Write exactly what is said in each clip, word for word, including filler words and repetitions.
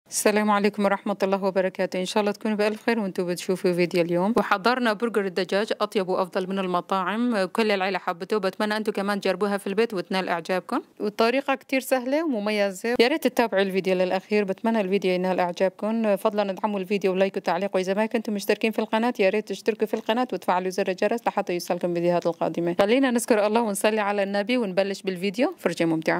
السلام عليكم ورحمة الله وبركاته. إن شاء الله تكونوا بألف خير وأنتم بتشوفوا فيديو اليوم. وحضرنا برجر الدجاج أطيب وأفضل من المطاعم، كل العيلة حبته، وبتمنى أنتم كمان تجربوها في البيت وتنال إعجابكم. والطريقة كتير سهلة ومميزة، يا ريت تتابعوا الفيديو للأخير. بتمنى الفيديو ينال إعجابكم. فضلا ادعموا الفيديو ولايك وتعليق، وإذا ما كنتم مشتركين في القناة يا ريت تشتركوا في القناة وتفعلوا زر الجرس لحتى يوصلكم فيديوهات القادمة. خلينا نذكر الله ونصلي على النبي ونبلش بالفيديو. فرجة ممتعة.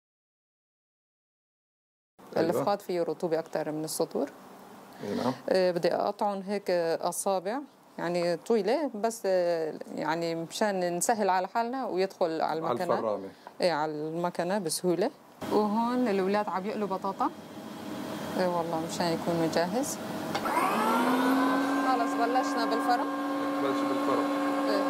الفخاد فيه رطوبة أكثر من السطور. نعم. أه بدي أقطعهم هيك أصابع يعني طويلة، بس يعني مشان نسهل على حالنا ويدخل على المكنة. على الفرامة. إيه، على المكنة بسهولة. وهون الأولاد عم يقلوا بطاطا. إيه والله مشان يكون جاهز. خلص بلشنا بالفرم. بلش بالفرم.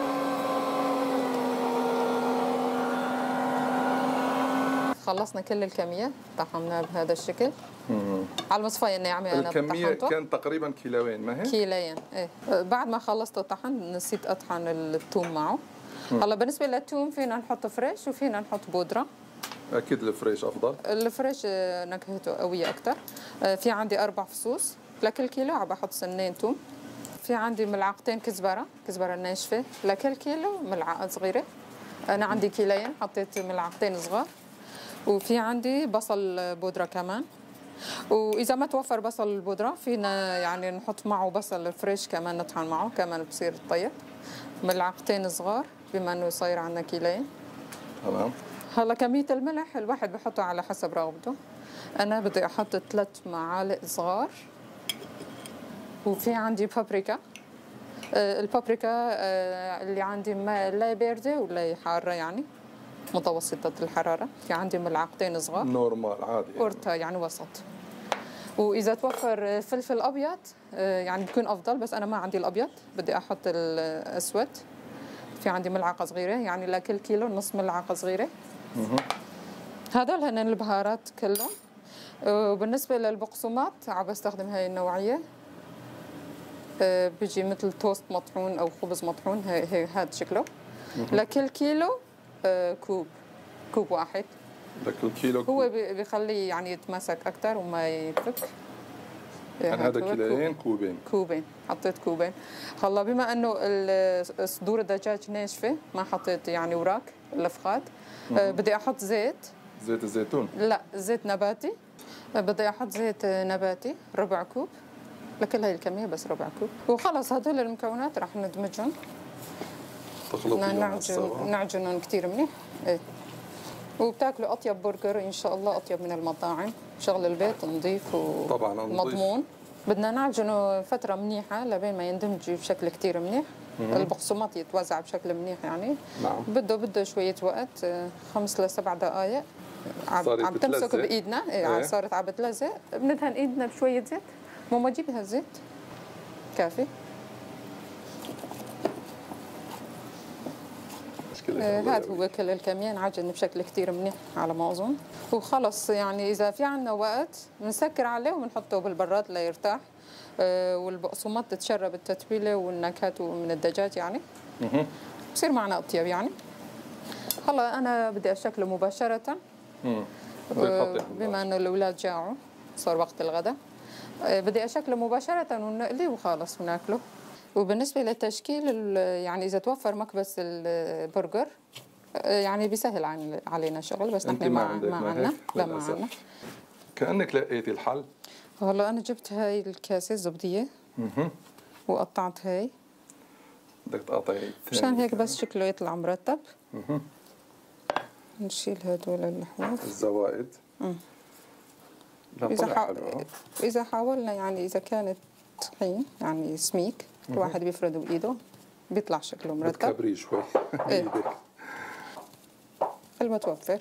خلصنا كل الكمية، طحناه بهذا الشكل. مم. على المصفاية الناعمة أنا الكمية طحنته. كان تقريبا كيلوين، ما هي؟ كيلين. ايه بعد ما خلصت الطحن نسيت أطحن الثوم معه. هلا بالنسبة للثوم فينا نحط فريش وفينا نحط بودرة. أكيد الفريش أفضل. الفريش نكهته قوية أكثر. في عندي أربع فصوص لكل كيلو، عم بحط سنين ثوم. في عندي ملعقتين كزبرة، كزبرة ناشفة لكل كيلو ملعقة صغيرة. أنا عندي كيلين حطيت ملعقتين صغار. وفي عندي بصل بودرة كمان، وإذا ما توفر بصل البودرة فينا يعني نحط معه بصل فريش كمان نطحن معه كمان بصير طيب. ملعقتين صغار بما إنه صاير عندنا كيلين. تمام. هلا كمية الملح الواحد بحطه على حسب رغبته. أنا بدي أحط ثلاث معالق صغار. وفي عندي بابريكا. آه البابريكا آه اللي عندي ما لا باردة ولا حارة، يعني متوسطة الحرارة. في عندي ملعقتين صغار. نورمال عادي. أورتا يعني وسط. وإذا توفر فلفل أبيض يعني بيكون أفضل، بس أنا ما عندي الأبيض، بدي أحط الأسود. في عندي ملعقة صغيرة، يعني لكل كيلو نص ملعقة صغيرة. هذول هن البهارات كلهم. وبالنسبة للبقسماط عم بستخدم هاي النوعية. بيجي مثل توست مطحون أو خبز مطحون، هي هذا شكله. لكل كيلو كوب، كوب واحد. لكل كيلو كوب. هو بيخليه يعني يتماسك أكثر وما يفك. يعني هذا كيلوين كوبين. كوبين، حطيت كوبين. هلا بما انه صدور الدجاج ناشفه ما حطيت يعني وراك الافخاد. أه بدي احط زيت. زيت الزيتون؟ لا، زيت نباتي. أه بدي احط زيت نباتي ربع كوب لكل هاي الكميه، بس ربع كوب. وخلص هدول المكونات راح ندمجهم. تخلطيهم نعجن نعجنهم كثير منيح. ايه. وبتاكلوا اطيب برجر ان شاء الله، اطيب من المطاعم. شغل البيت نظيف ومضمون. بدنا نعجنه فتره منيحه لبين ما يندمج بشكل كثير منيح. البقسماط يتوزع بشكل منيح يعني. نعم. بده بده شويه وقت، خمس لسبع دقائق. عم تمسك بايدنا. ايه. صارت عم بتلزق. بندهن ايدنا بشويه زيت. ماما جيبي هالزيت كافي. هذا هو كل الكمية. نعجن بشكل كتير منيح على ما أظن. وخلص يعني إذا في عنا وقت بنسكر عليه وبنحطه بالبراد ليرتاح. أه والبقسماط تتشرب التتبيلة والنكهات من الدجاج يعني. اها. بصير معنا أطيب يعني. هلا أنا بدي أشكله مباشرة. امم أه بما إنه الأولاد جاعوا صار وقت الغداء. أه بدي أشكله مباشرة ونقليه وخلص وناكله. وبالنسبة للتشكيل يعني إذا توفر مكبس البرجر يعني بيسهل علينا الشغل، بس نحن ما ما عندنا. لا ما عندنا. كأنك لقيتي الحل. هلا أنا جبت هاي الكاسة الزبدية. اها. وقطعت هاي. بدك تقطعي مشان هيك بس شكله يطلع مرتب. اها. نشيل هدول اللحوف. الزوائد. امم إذا حا... إذا حاولنا يعني إذا كانت طحين يعني سميك الواحد بيفرده بإيده بيطلع شكله مرتب. بتكبريه شوي. ايه. المتوفر.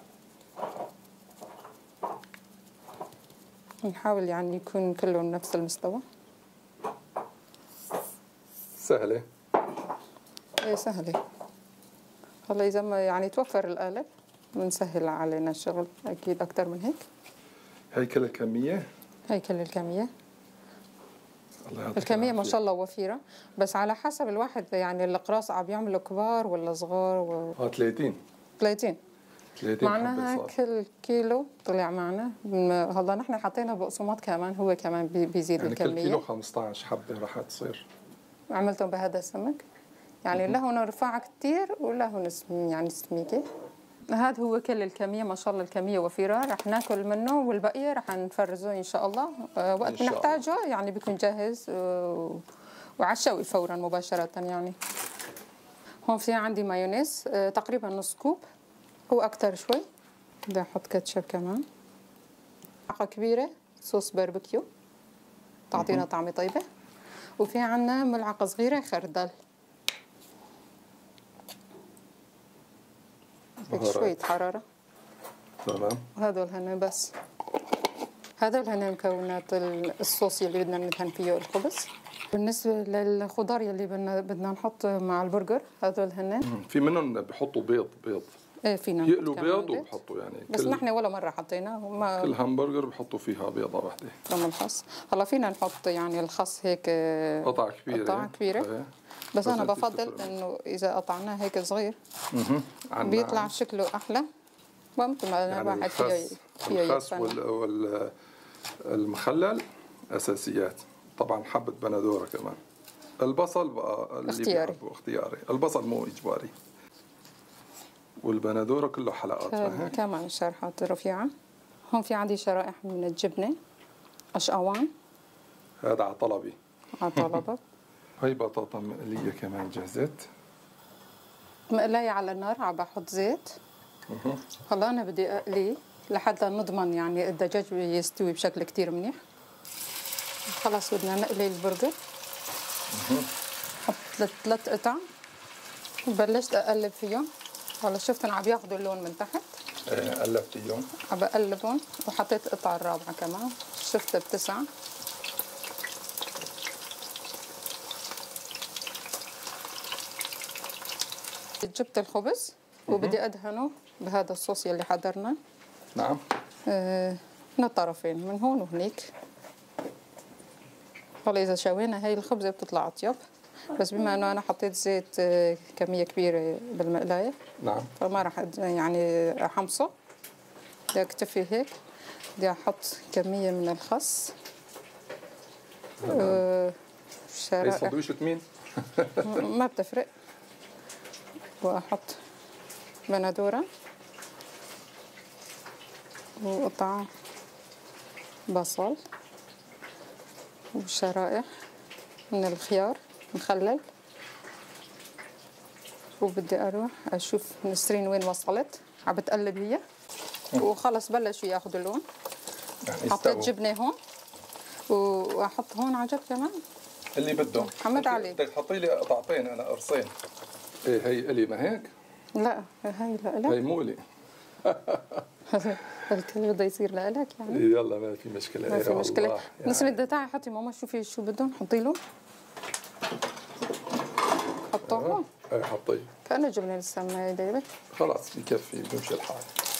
نحاول يعني يكون كلهم نفس المستوى. سهلة. ايه سهلة. هلا إذا ما يعني توفر القالب بنسهل علينا الشغل أكيد أكثر من هيك. هي كل الكمية؟ هي كل الكمية. الكمية ما شاء الله وفيرة، بس على حسب الواحد يعني الأقراص عم يعملوا كبار ولا صغار و... اه ثلاثين. ثلاثين. ثلاثين معناها حبة صار. كل كيلو طلع معنا. هلا نحن حطينا بقسماط كمان، هو كمان بي- بيزيد يعني الكمية. كل كيلو خمسطعش حبة رح تصير. عملتهم بهذا السمك، يعني لا هون رفاعة كتير ولا هون سم- يعني سميكة. هذا هو كل الكمية، ما شاء الله الكمية وفيرة. رح ناكل منه والبقية رح نفرزه إن شاء الله. آه، إن وقت شاء بنحتاجه يعني بيكون جاهز آه، وعشوي فورا مباشرة يعني. هون في عندي مايونيز آه، تقريبا نص كوب، هو أكتر شوي. بدي أحط كاتشب كمان، ملعقة كبيرة صوص باربيكيو تعطينا طعمة طيبة. وفي عنا ملعقة صغيرة خردل، هيك بهارات. شوية حرارة. تمام. وهذول هن بس، هذول هن مكونات الصوص اللي بدنا ندهن فيه الخبز. بالنسبة للخضار يلي بدنا بدنا نحط مع البرجر، هذول هن مم. في منهم بحطوا بيض بيض ايه فينا نحط يقلوا كمان بيض وبحطوا يعني بس كل نحن ولا مرة حطيناه وما كل همبرجر بحطوا فيها بيضة واحدة. لما الخس. هلا فينا نحط يعني الخس هيك قطع كبيرة. قطع كبيرة. ايه. بس أنا أنت بفضل بتفرق. إنه إذا قطعناه هيك صغير اها. عن بيطلع شكله أحلى. ممكن ما يعني الواحد فيه الخس فيه الخس يتفنن. وال... وال... المخلل أساسيات. طبعا حبة بندورة كمان. البصل بقى اللي اختياري. بيحبه اختياري، البصل مو إجباري. والبندورة كله حلقات. هذا هيك. كمان شرحات رفيعة. هون في عندي شرائح من الجبنة أشقوان هذا على طلبي. على طلبك. هاي بطاطا مقلية كمان جهزت. مقلاية على النار، عم بحط زيت. هلا أنا بدي أقلي لحتى نضمن يعني الدجاج يستوي بشكل كتير منيح. خلص بدنا نقلي البرجر. حط ثلاث قطع وبلشت أقلب فيهم. هلا شفتن عم ياخذوا اللون من تحت. ايه قلبتيهم. عم بقلبهم وحطيت القطعة الرابعة كمان، شفتها بتسع. جبت الخبز وبدي أدهنه بهذا الصوص يلي حضرنا. نعم. آه، من الطرفين من هون وهنيك. هلا إذا شوينا هاي الخبزة بتطلع أطيب، بس بما إنه أنا حطيت زيت آه، كمية كبيرة بالمقلاية نعم. فما راح أد- يعني أحمصه. بدي أكتفي هيك. بدي أحط كمية من الخس. آه، هي شرائح سندويشة مين؟ ما بتفرق. وأحط بندورة وقطع بصل وشرائح من الخيار مخلل. وبدي أروح أشوف نسرين وين وصلت، عم بتقلب هي وخلص بلشوا ياخذوا لون. يعني حطيت استووا. جبنة هون وأحط هون عجب كمان. اللي بده. حمد علي. بدك تحطي لي قطعتين انا قرصين. ايه هي الي ما هيك؟ لا هاي لا لا هي مو لي. الكل بده يصير لك يعني. يلا ما في مشكلة. ما إيه في والله. مشكلة. يعني. نسرين بدها تعي حطي ماما شوفي شو بدهم حطي له. حطوه هون ايه حطي. كأنه جبنة لسه ما دايبة. خلاص بكفي بمشي الحال.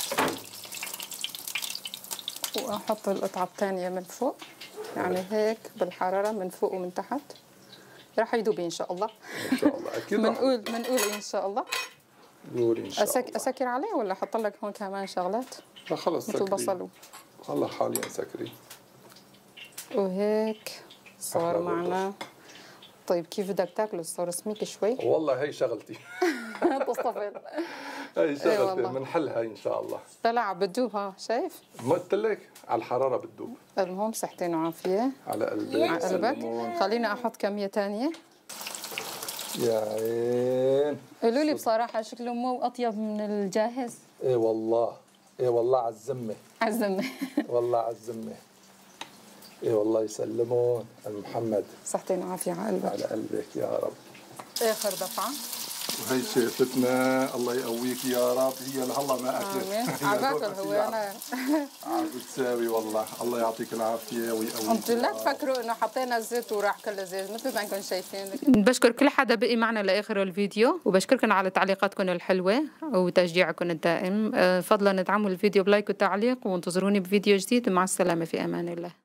وأحط القطعة الثانية من فوق يعني هيك بالحرارة من فوق ومن تحت. راح يذوب إن شاء الله. ان شاء الله اكيد. رح بنقول بنقول إن شاء الله. قولي ان شاء أسك... الله. أسكر عليه ولا أحط لك هون كمان شغلات لا خلص مثل سكري. بصل و- والله حاليا سكري. وهيك صار أحلى معنا. طيب كيف بدك تاكله؟ صار سميك شوي. والله هي شغلتي. تصطفل. هي شغلتي والله. بنحلها ان شاء الله. طلع بتدوب ها شايف؟ ما قلت لك على الحرارة بتدوب. المهم صحتين وعافية على قلبك. على قلبك. سلمون. خلينا أحط كمية تانية. يا عين. قولوا لي بصراحة شكله مو أطيب من الجاهز. ايه والله. ايه والله على الزمة. عزمة. والله على الزمة. ايه والله يسلمون محمد. صحتين وعافية على قلبك. على قلبك يا رب. آخر دفعة. وهي شيفتنا الله يقويك يا رب، هي لهلا ما اكلت. آمين. هي عباكل دوبك هو هي أنا. عم بتساوي والله. الله يعطيك العافية ويقويك. انتوا لا تفكروا انه حطينا الزيت وراح كل الزيت مثل ما انكم شايفين. بشكر كل حدا بقي معنا لاخر الفيديو، وبشكركم على تعليقاتكم الحلوه وتشجيعكم الدائم. فضلا ادعموا الفيديو بلايك وتعليق، وانتظروني بفيديو جديد. مع السلامه في امان الله.